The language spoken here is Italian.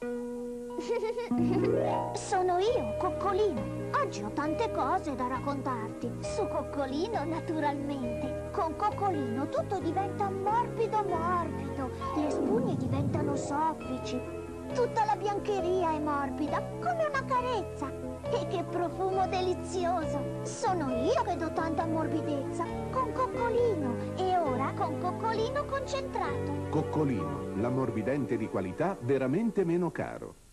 Sono io, Coccolino. Oggi ho tante cose da raccontarti. Su Coccolino, naturalmente. Con Coccolino tutto diventa morbido morbido. Le spugne diventano soffici. Tutta la biancheria è morbida, come una carezza. E che profumo delizioso. Sono io che do tanta morbidezza. Con Coccolino. E ora con Coccolino concentrato. Coccolino, l'ammorbidente di qualità veramente meno caro.